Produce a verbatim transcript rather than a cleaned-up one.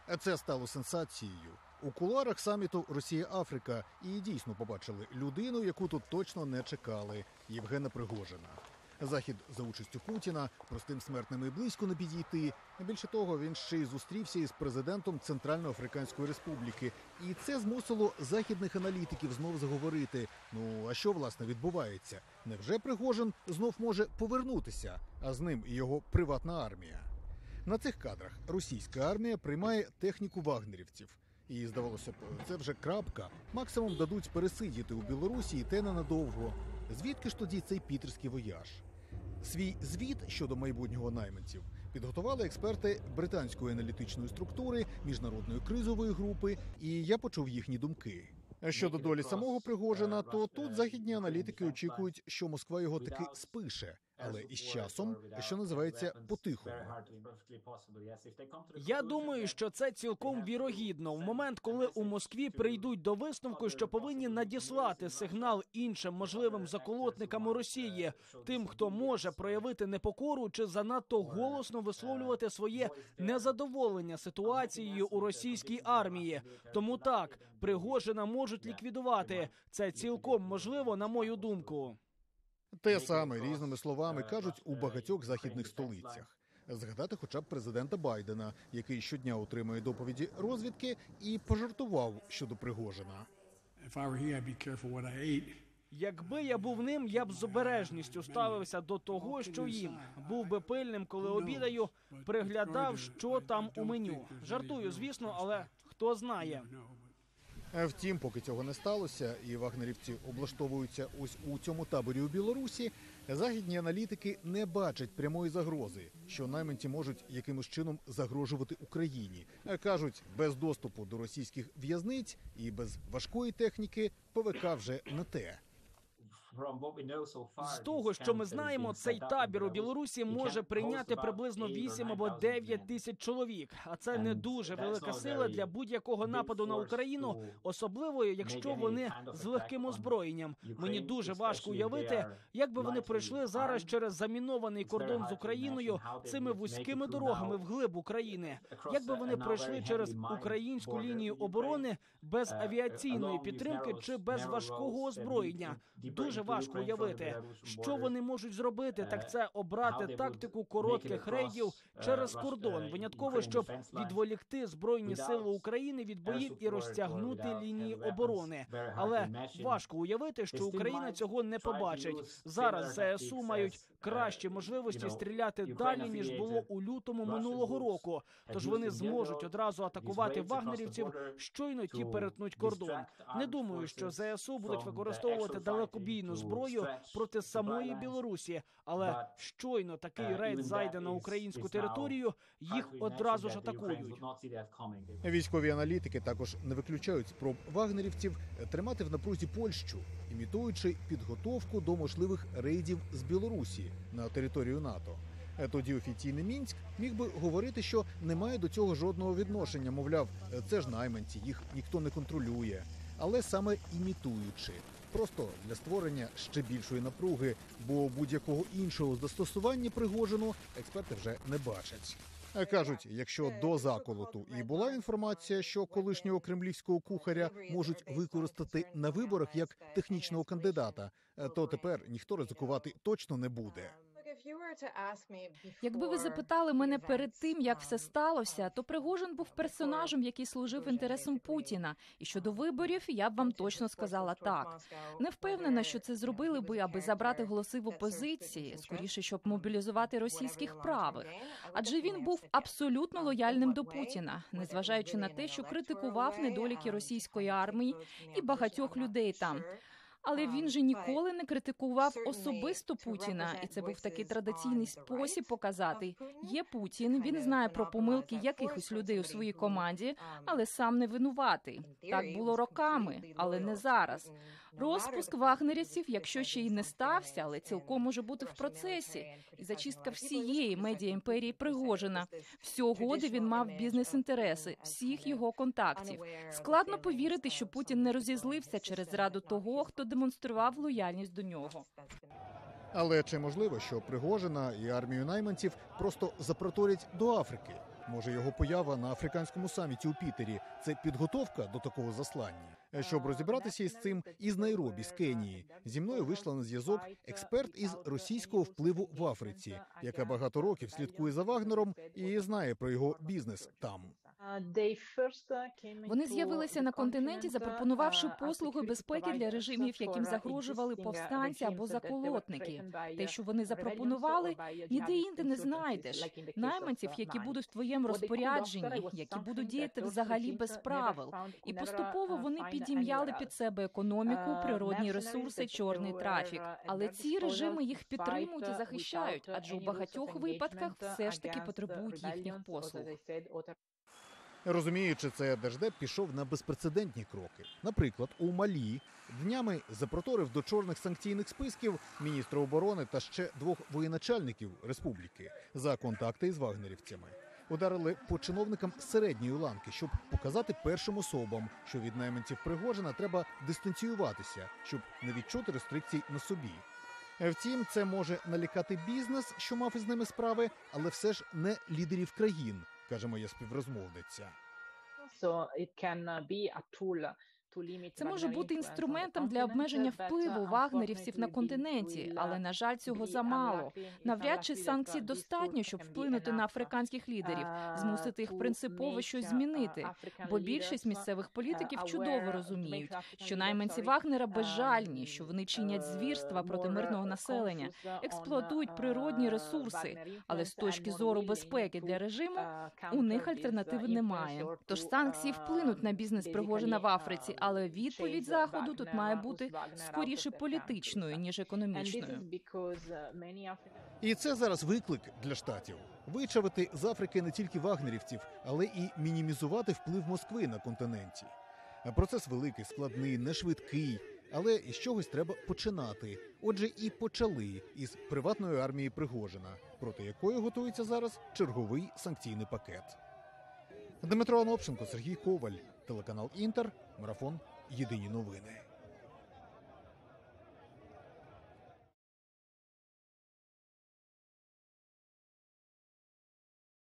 Це стало сенсацією. У кулуарах саміту Росія-Африка і дійсно побачили людину, яку тут точно не чекали – Євгена Пригожина. Захід за участю Путіна простим смертним і близько не підійти. Більше того, він ще й зустрівся із президентом Центральноафриканської Республіки. І це змусило західних аналітиків знов заговорити. Ну, а що, власне, відбувається? Невже Пригожин знов може повернутися, а з ним і його приватна армія? На цих кадрах російська армія приймає техніку вагнерівців. І, здавалося б, це вже крапка. Максимум дадуть пересидіти у Білорусі і те ненадовго. Звідки ж тоді цей пітерський вояж? Свій звіт щодо майбутнього найманців підготували експерти британської аналітичної структури, міжнародної кризової групи, і я почув їхні думки. Щодо долі самого Пригожина, то тут західні аналітики очікують, що Москва його таки спише, але із часом, що називається, по-тихому. Я думаю, що це цілком вірогідно. В момент, коли у Москві прийдуть до висновку, що повинні надіслати сигнал іншим можливим заколотникам у Росії, тим, хто може проявити непокору чи занадто голосно висловлювати своє незадоволення ситуацією у російській армії. Тому так, Пригожина можуть ліквідувати. Це цілком можливо, на мою думку. Те саме різними словами кажуть у багатьох західних столицях. Згадати хоча б президента Байдена, який щодня отримує доповіді розвідки і пожартував щодо Пригожина. Якби я був ним, я б з обережністю ставився до того, що їм. Був би пильним, коли обідаю, приглядав, що там у меню. Жартую, звісно, але хто знає. Втім, поки цього не сталося, і вагнерівці облаштовуються ось у цьому таборі у Білорусі, західні аналітики не бачать прямої загрози, що найманці можуть якимось чином загрожувати Україні. Кажуть, без доступу до російських в'язниць і без важкої техніки ПВК вже не те. З того, що ми знаємо, цей табір у Білорусі може прийняти приблизно вісім або дев'ять тисяч чоловік. А це не дуже велика сила для будь-якого нападу на Україну, особливо, якщо вони з легким озброєнням. Мені дуже важко уявити, як би вони пройшли зараз через замінований кордон з Україною цими вузькими дорогами вглиб України. Як би вони пройшли через українську лінію оборони без авіаційної підтримки чи без важкого озброєння. Дуже важко уявити, що вони можуть зробити, так це обрати тактику коротких рейдів через кордон, винятково, щоб відволікти Збройні сили України від боїв і розтягнути лінії оборони. Але важко уявити, що Україна цього не побачить. Зараз ЗСУ мають кращі можливості стріляти далі, ніж було у лютому минулого року. Тож вони зможуть одразу атакувати вагнерівців, щойно ті перетнуть кордон. Не думаю, що ЗСУ будуть використовувати далекобійну зброю проти самої Білорусі, але щойно такий рейд зайде на українську територію, їх одразу ж атакують. Військові аналітики також не виключають спроб вагнерівців тримати в напрузі Польщу, імітуючи підготовку до можливих рейдів з Білорусі на територію НАТО. Тоді офіційний Мінськ міг би говорити, що немає до цього жодного відношення, мовляв, це ж найманці, їх ніхто не контролює. Але саме імітуючи. Просто для створення ще більшої напруги, бо будь-якого іншого застосування Пригожину експерти вже не бачать. Кажуть, якщо до заколоту і була інформація, що колишнього кремлівського кухаря можуть використати на виборах як технічного кандидата, то тепер ніхто ризикувати точно не буде. Якби ви запитали мене перед тим, як все сталося, то Пригожин був персонажем, який служив інтересам Путіна. І щодо виборів, я б вам точно сказала так. Не впевнена, що це зробили би, аби забрати голоси в опозиції, скоріше, щоб мобілізувати російських правих. Адже він був абсолютно лояльним до Путіна, незважаючи на те, що критикував недоліки російської армії і багатьох людей там. Але він же ніколи не критикував особисто Путіна, і це був такий традиційний спосіб показати. Є Путін, він знає про помилки якихось людей у своїй команді, але сам не винуватий. Так було роками, але не зараз. Розпуск вагнерівців, якщо ще й не стався, але цілком може бути в процесі. І зачистка всієї медіа-імперії Пригожина. Всього, де він мав бізнес-інтереси, всіх його контактів. Складно повірити, що Путін не розізлився через зраду того, хто демонстрував лояльність до нього. Але чи можливо, що Пригожина і армію найманців просто запроторять до Африки? Може, його поява на африканському саміті у Пітері – це підготовка до такого заслання? Щоб розібратися із цим, із Найробі, з Кенії, зі мною вийшла на зв'язок експерт із російського впливу в Африці, яка багато років слідкує за Вагнером і знає про його бізнес там. Вони з'явилися на континенті, запропонувавши послуги безпеки для режимів, яким загрожували повстанці або заколотники. Те, що вони запропонували, ніде інде не знайдеш. Найманців, які будуть в твоєму розпорядженні, які будуть діяти взагалі без правил. І поступово вони підім'яли під себе економіку, природні ресурси, чорний трафік. Але ці режими їх підтримують і захищають, адже у багатьох випадках все ж таки потребують їхніх послуг. Розуміючи це, Держдеп пішов на безпрецедентні кроки. Наприклад, у Малі днями запроторив до чорних санкційних списків міністра оборони та ще двох воєначальників республіки за контакти із вагнерівцями. Ударили по чиновникам середньої ланки, щоб показати першим особам, що від найманців Пригожина треба дистанціюватися, щоб не відчути рестрикцій на собі. Втім, це може налякати бізнес, що мав із ними справи, але все ж не лідерів країн, каже моя співрозмовниця. Це може бути інструментом для обмеження впливу вагнерівців на континенті, але, на жаль, цього замало. Навряд чи санкцій достатньо, щоб вплинути на африканських лідерів, змусити їх принципово щось змінити. Бо більшість місцевих політиків чудово розуміють, що найманці Вагнера безжальні, що вони чинять звірства проти мирного населення, експлуатують природні ресурси. Але з точки зору безпеки для режиму у них альтернативи немає. Тож санкції вплинуть на бізнес Пригожина в Африці, але відповідь Заходу тут має бути скоріше політичною, ніж економічною. І це зараз виклик для Штатів. Вичавити з Африки не тільки вагнерівців, але і мінімізувати вплив Москви на континенті. Процес великий, складний, не швидкий, але із чогось треба починати. Отже, і почали із приватної армії Пригожина, проти якої готується зараз черговий санкційний пакет. Дмитро Анопченко, Сергій Коваль, телеканал Інтер, Марафон, Єдині новини.